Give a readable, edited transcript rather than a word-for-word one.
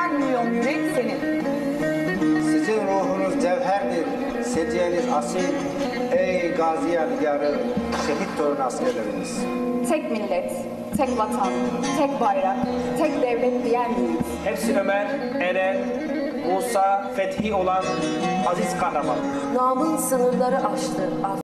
1 milyon yürek senin. Sizin ruhunuz cevherdir, seciyeniz asil. Ey gazi yadigarı, şehit torun askerlerimiz. Tek millet, tek vatan, tek bayrak, tek devlet diyen miyiz? Hepsi Ömer, Eren, Musa, Fethi olan aziz kahraman. Namın sınırları aştı.